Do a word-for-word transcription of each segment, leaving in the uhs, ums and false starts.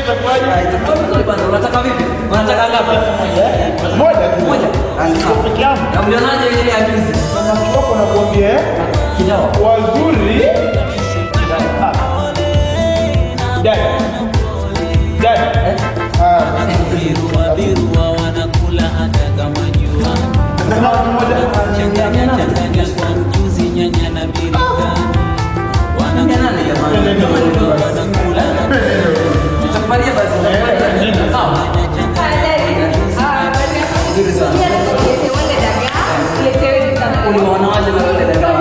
itakuwaje? Itakuwa bwana, unataka vipi? Unataka ngapi? Moja. Moja. Sio peke yangu. Na mlionaje ile ya juzi? Na mchoko na kuambia Kidawa. Wazuri. Dad. Dad. Ah, biru wanakula hata kama jua. Changanya changanya kwa mchuzi nyanya na birikani. Wanakula jamani. Wanakula. Nitakupatia basi. Sawa. Uliona waje na wale dada?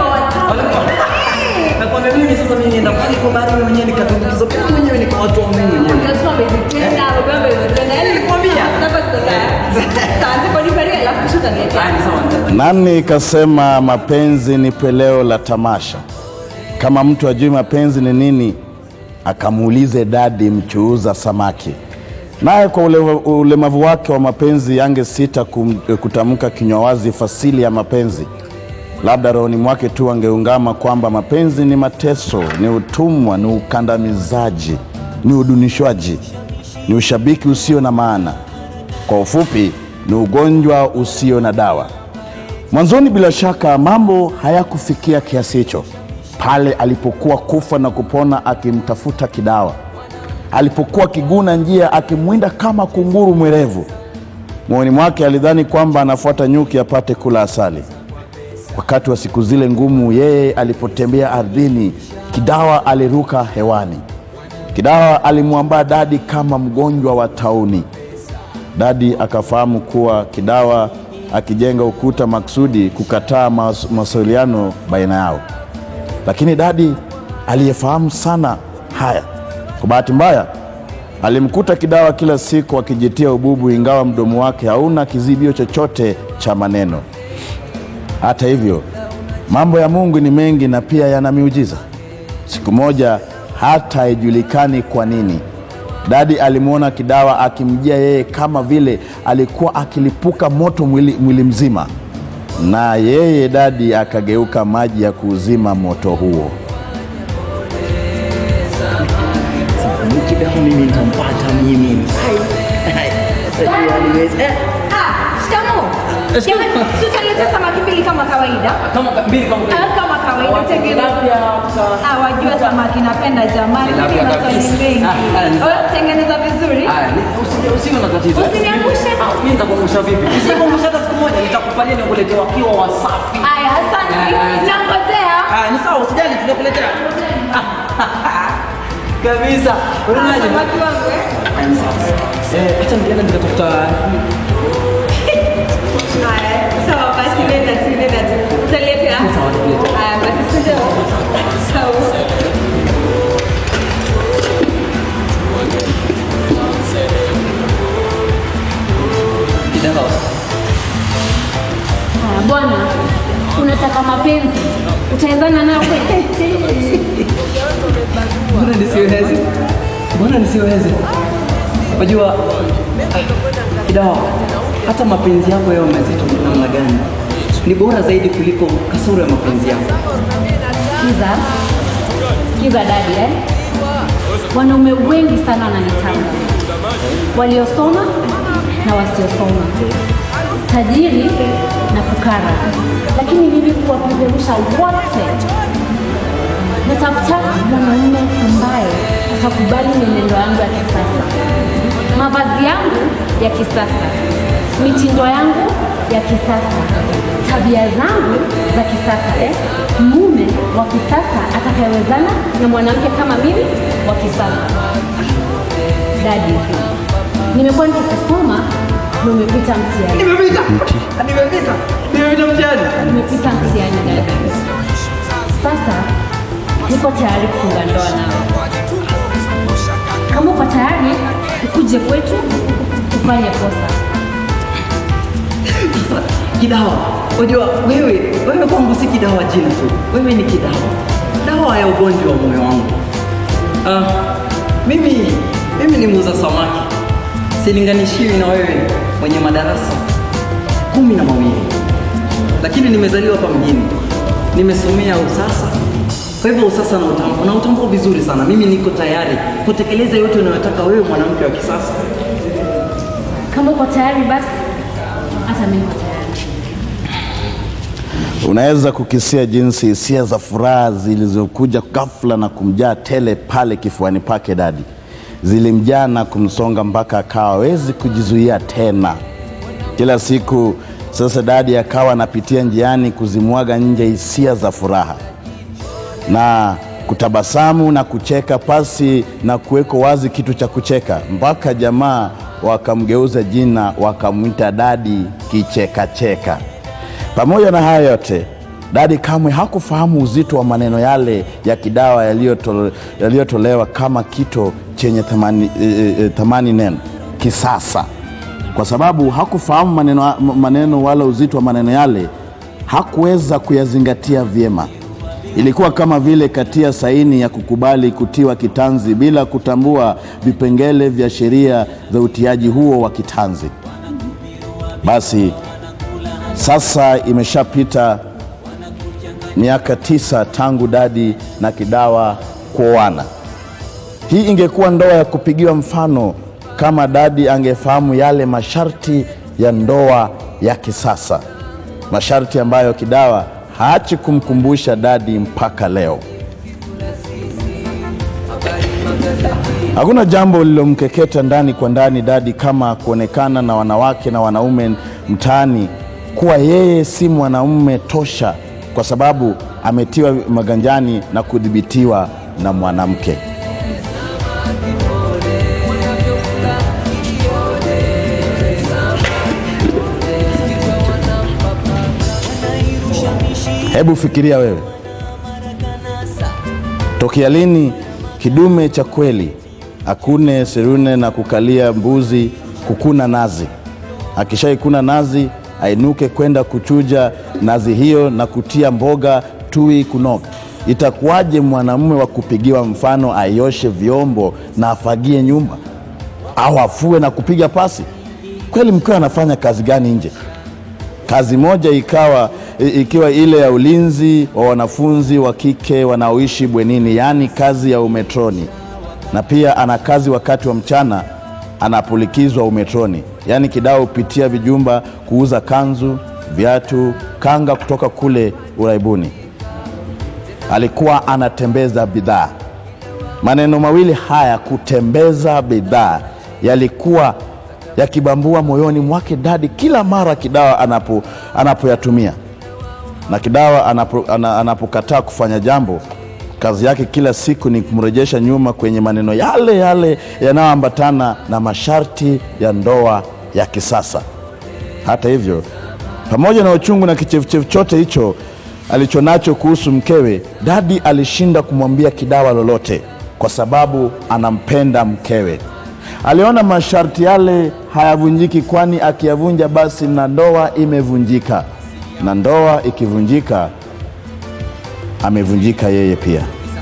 Na kwa mimi sasa mimi nenda pale kwa bari mwenyewe nikazungumza pia mwenyewe niko watu wa mimi mwenyewe. Lazima bibikenda, baba bibikenda. Nilikwambia. Sasa tutaanza kwa nipeleke la kushuta niache. Nani kasema mapenzi ni peleo la tamasha? Kama mtu ajui mapenzi ni nini, akamuulize dadi mchuuza samaki. Naye kwa ule, ulemavu wake wa mapenzi yange sita kutamka kinywa wazi fasili ya mapenzi. Labda rohoni mwake tu angeungama kwamba mapenzi ni mateso, ni utumwa, ni ukandamizaji, ni udunishwaji, ni ushabiki usio na maana. Kwa ufupi, ni ugonjwa usio na dawa. Mwanzoni bila shaka mambo hayakufikia kiasi hicho. Pale alipokuwa kufa na kupona akimtafuta kidawa. Alipokuwa kiguna njia akimwinda kama kunguru mwerevu. Moyoni mwake alidhani kwamba anafuata nyuki apate kula asali. Wakati wa siku zile ngumu, yeye alipotembea ardhini, kidawa aliruka hewani. Kidawa alimwambia dadi kama mgonjwa wa tauni. Dadi akafahamu kuwa kidawa akijenga ukuta maksudi kukataa mawasiliano baina yao. Lakini dadi aliyefahamu sana haya, kwa bahati mbaya alimkuta kidawa kila siku akijitia ububu, ingawa mdomo wake hauna kizibio chochote cha maneno. Hata hivyo, mambo ya Mungu ni mengi na pia yana miujiza. Siku moja, hata haijulikani kwa nini, dadi alimuona kidawa akimjia yeye kama vile alikuwa akilipuka moto mwili, mwili mzima. Na yeye dadi akageuka maji ya kuuzima moto huo. Kidawa mimi nitampata mimi. Ah, shikamoo. Jamani, tutaleta samaki mbili kama kawaida. Kama mbili kama kawaida. Kama kawaida tengeneza. Ah, wajua samaki napenda jamani. Mimi maswali mengi. Oh, tengeneza vizuri. Ah, usije usiwe na tatizo. Usiniangushe. Mimi nitakuangusha vipi? Usikuangusha hata siku moja, nitakufanyia nikuletee wakiwa wasafi. Aya, asante. Nangojea. Ah, ni sawa, usijali tunakuletea. Kabisa. Unaje? Samaki wangu eh? Eh, acha niende nikatafuta. Aya, sawa basi nenda tu, nenda tu. Utaletea? Sawa, tutaleta. Aya, basi sije. Sawa. Kidawa. Ah, bwana, unataka mapenzi? Utaendana nayo kweli? Mbona nisiweze? Mbona nisiweze? Unajua kidawa, hata mapenzi yako yao mazito namna gani, ni bora zaidi kuliko kasoro ya mapenzi yako. Kiza. Kiza dadi eh? Wanaume wengi sana wananitaka. Waliosoma na wasiosoma. Tajiri na fukara. Lakini mimi kuwapeperusha wote. Natafuta mwanaume ambaye atakubali mwenendo wangu ya kisasa. Mavazi yangu ya kisasa. Mitindo yangu ya kisasa. Tabia zangu za kisasa eh? Mume wa kisasa atakayewezana na mwanamke kama mimi wa kisasa. Dadi, nimekuwa nikisoma na umepita mtihani. Nimepita. Nimepita. Nimepita mtihani. Nimepita mtihani dadi. Sasa niko tayari kufunga ndoa nawe. Kama uko tayari, ukuje kwetu tufanye posa. Kidawa, unajua wewe, wewe kwangu si kidawa jina tu. Wewe ni kidawa. Dawa ya ugonjwa wa moyo wangu. Ah, mimi mimi ni muuza samaki. Silinganishiwi na wewe mwenye madarasa kumi na mawili. Lakini nimezaliwa hapa mjini. Nimesomea usasa. Kwa Kwa hivyo sasa na utambua, na utambua vizuri sana. Mimi niko tayari kutekeleza yote unayotaka wewe mwanamke wa kisasa. Kama uko tayari basi hata mimi niko tayari. Unaweza kukisia jinsi hisia za furaha zilizokuja ghafla na kumjaa tele pale kifuani pake dadi. Zilimjaa na kumsonga mpaka akawa hawezi kujizuia tena. Kila siku sasa dadi akawa anapitia njiani kuzimwaga nje hisia za furaha na kutabasamu na kucheka pasi na kuweko wazi kitu cha kucheka, mpaka jamaa wakamgeuza jina wakamuita dadi kicheka cheka. Pamoja na haya yote, dadi kamwe hakufahamu uzito wa maneno yale ya kidawa yaliyotolewa kama kito chenye thamani, e, e, thamani neno kisasa. Kwa sababu hakufahamu maneno, maneno wala uzito wa maneno yale, hakuweza kuyazingatia vyema. Ilikuwa kama vile katia saini ya kukubali kutiwa kitanzi bila kutambua vipengele vya sheria za utiaji huo wa kitanzi. Basi sasa imeshapita miaka tisa tangu dadi na kidawa kuoana. Hii ingekuwa ndoa ya kupigiwa mfano kama dadi angefahamu yale masharti ya ndoa ya kisasa. Masharti ambayo kidawa haachi kumkumbusha dadi mpaka leo. Hakuna jambo lililomkeketa ndani kwa ndani dadi kama kuonekana na wanawake na wanaume mtaani kuwa yeye si mwanaume tosha kwa sababu ametiwa maganjani na kudhibitiwa na mwanamke. Hebu fikiria wewe, tokea lini kidume cha kweli akune serune na kukalia mbuzi kukuna nazi? Akishaikuna nazi ainuke kwenda kuchuja nazi hiyo na kutia mboga tui kunoga. Itakuwaje mwanamume wa kupigiwa mfano aioshe vyombo na afagie nyumba au afue na kupiga pasi? Kweli mkeo anafanya kazi gani nje? Kazi moja ikawa ikiwa ile ya ulinzi wa wanafunzi wa kike wanaoishi bwenini, yani kazi ya umetroni. Na pia ana kazi wakati wa mchana anapolikizwa umetroni, yani kidao upitia vijumba kuuza kanzu, viatu, kanga kutoka kule uraibuni. Alikuwa anatembeza bidhaa. Maneno mawili haya, kutembeza bidhaa, yalikuwa yakibambua moyoni mwake dadi kila mara kidawa anapo anapoyatumia. Na kidawa anapo, anapokataa kufanya jambo, kazi yake kila siku ni kumrejesha nyuma kwenye maneno yale yale yanayoambatana na masharti ya ndoa ya kisasa. Hata hivyo, pamoja na uchungu na kichefuchefu chote hicho alichonacho kuhusu mkewe, dadi alishinda kumwambia kidawa lolote kwa sababu anampenda mkewe. Aliona masharti yale hayavunjiki, kwani akiyavunja basi na ndoa imevunjika. Na ndoa ikivunjika, amevunjika yeye pia.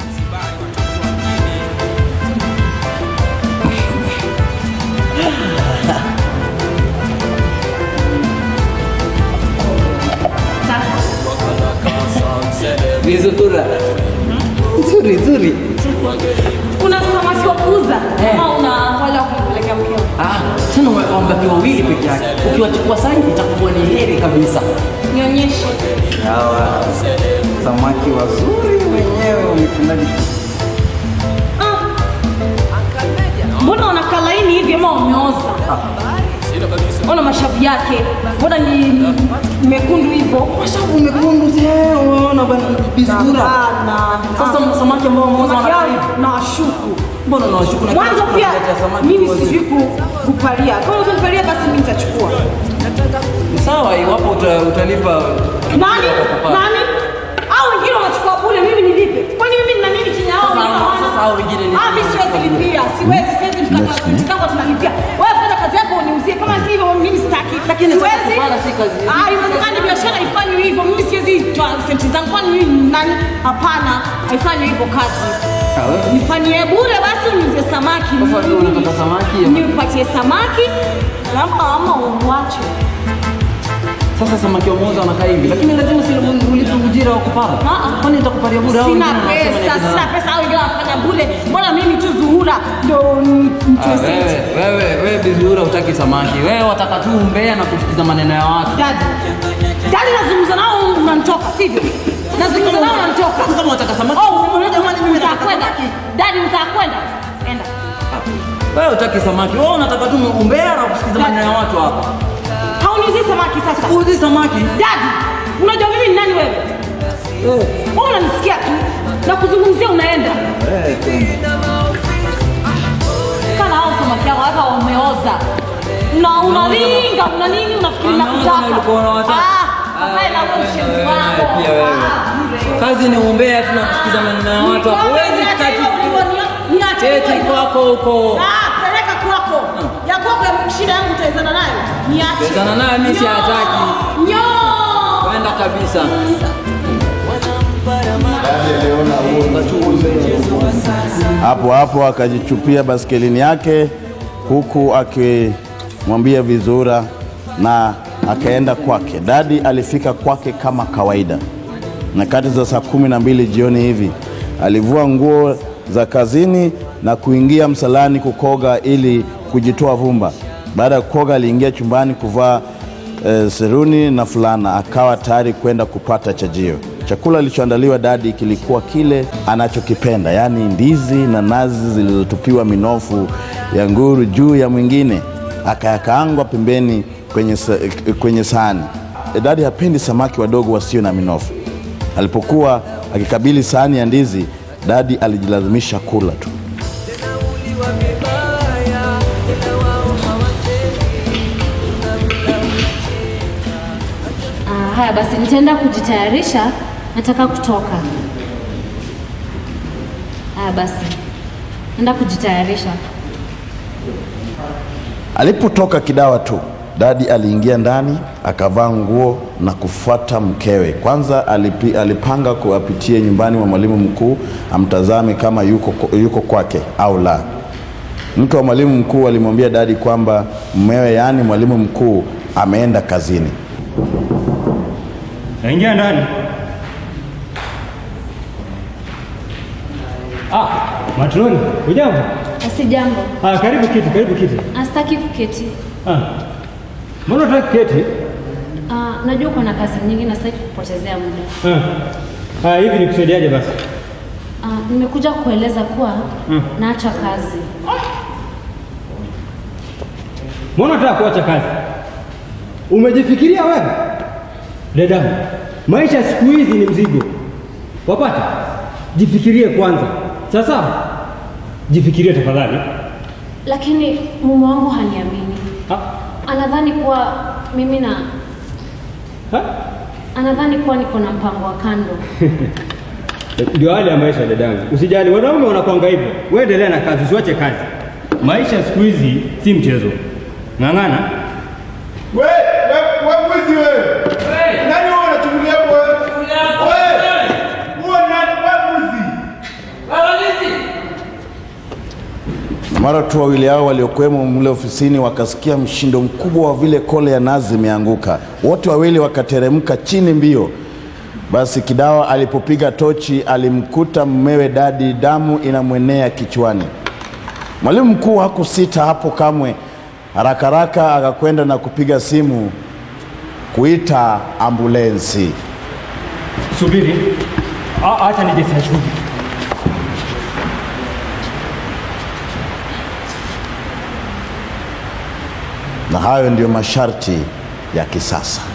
Vizutura. Nzuri, nzuri. Kuna samaki wa kuuza ama una wale wa kupelekea mkeo? Ah, sana wambaki wawili peke yake. Ukiwachukua sana itakuwa ni heri kabisa. Nionyeshe. Hawa samaki wazuri wenyewe wamefundaji. Ah. Mbona unakala laini hivi ama umeoza? Ona mashavu yake. Mbona ni mekundu hivyo? Mashavu mekundu sio, unaona bana bizura. Sasa samaki ambao umeoza na washuku. Mbona na washuku na mwanzo pia mimi sijui kupalia. Kama utanipalia basi mimi nitachukua. Sawa, iwapo utalipa nani? Nani? Au wengine wanachukua bure, mimi nilipe. Kwani mimi nina nini kinyao? Sasa hao wengine ni ah, mimi siwezi lipia. Siwezi, siwezi mkataka tunalipia. Wewe fanya kazi yako uniuzie, kama si hivyo mimi sitaki. Lakini siwezi. Bwana si kazi. Ah, inawezekana biashara ifanywe hivyo. Mimi siwezi toa senti zangu, kwani mimi nani? Hapana, haifanywi hivyo kazi. Nifanyie bure basi uniuzie samaki. Sasa ndio unataka samaki? Nipatie samaki. Ama ama uache. Sasa samaki wa mmoja wanakaa hivi. Lakini lazima si ulipe ujira wa kupara. Kwani nitakupatia bure au Sina pesa, sina pesa au ingawa nafanya bure. Mbona mimi tu Zuhura ndo mtwesi? Wewe, wewe, wewe Zuhura hutaki samaki. Wewe wataka tu umbea na kusikiza maneno ya watu. Dadi. Dadi nazungumza nao unanitoka, sivyo? Nazungumza nao unanitoka. Kama unataka samaki. Oh, wewe jamani mimi nitakwenda. Dadi utakwenda. Enda. Wewe hutaki samaki. Wewe unataka tu umbea na kusikiza maneno ya watu hapa. Haunizi samaki sasa. Uzi samaki. Dadi, unajua mimi ni nani wewe? Wewe. Wewe unanisikia tu. Na kuzungumzia unaenda. Eh, kana hao samaki hao hata wameoza. Na unaringa, una nini unafikiri na kutaka? Ah, baba na wewe shenzi wako. Pia wewe. Kazi ni umbea tu na kusikiza maneno ya watu hapo. Wewe kati. Cheki kwako huko. Ah, peleka kwako. Ya kwako ya shida yangu utaezana nayo. Niache. Utaezana nayo mimi sihataki. Nyo. Kwenda kabisa. Hapo hapo akajichupia baskelini yake huku akimwambia Vizura na akaenda kwake. Dadi alifika kwake kama kawaida. Nyakati za saa kumi na mbili jioni hivi alivua nguo za kazini na kuingia msalani kukoga ili kujitoa vumba. Baada ya kukoga aliingia chumbani kuvaa e, seruni na fulana, akawa tayari kwenda kupata chajio. Chakula alichoandaliwa Dadi kilikuwa kile anachokipenda, yani ndizi na nazi zilizotupiwa minofu ya nguru juu ya mwingine, akayakaangwa pembeni kwenye, kwenye sahani. Dadi hapendi samaki wadogo wasio na minofu. Alipokuwa akikabili sahani ya ndizi, Dadi alijilazimisha kula tu. Ah, haya basi nitaenda kujitayarisha, nataka kutoka. Haya basi. Nenda kujitayarisha. Alipotoka Kidawa tu, Dadi aliingia ndani, akavaa nguo na kufuata mkewe. Kwanza alipi, alipanga kuapitia nyumbani wa mwalimu mkuu amtazame kama yuko, yuko kwake au la. Mke wa mwalimu mkuu alimwambia Dadi kwamba mmewe, yani mwalimu mkuu, ameenda kazini. Naingia ndani. Ah, matroni, hujambo? Si jambo. Ah, karibu kiti, karibu kiti. Asitaki kuketi. Ah. Mbona unataka kuketi? Ah, najua kuna kazi nyingi na sitaki kupotezea muda. Ah. Ah, hivi nikusaidiaje basi? Ah, nimekuja kueleza kuwa hmm, naacha kazi. Mbona unataka kuacha kazi? Umejifikiria wewe? Dada, maisha siku hizi ni mzigo. Wapata? Jifikirie kwanza. Sasa jifikirie tafadhali. Lakini mume wangu haniamini. Ha? Anadhani kuwa mimi na Ha? Anadhani kuwa niko na mpango wa kando. Ndio hali ya maisha dadangu. Usijali, wanaume wanakuanga hivyo. Wewe endelea na kazi, usiache kazi. Maisha siku hizi si mchezo. Ng'ang'ana. Wewe, wewe mwizi wewe. Nani wewe unachungulia hapo wewe? Wewe. Wewe nani wewe mwizi? Mara tu wawili hao waliokuwemo mle ofisini wakasikia mshindo mkubwa wa vile kole ya nazi imeanguka. Wote wawili wakateremka chini mbio. Basi Kidawa alipopiga tochi alimkuta mmewe Dadi damu inamwenea kichwani. Mwalimu mkuu hakusita hapo kamwe. Haraka haraka akakwenda na kupiga simu kuita ambulensi. Subiri. Ah, acha nije sasa. Na hayo ndio masharti ya kisasa.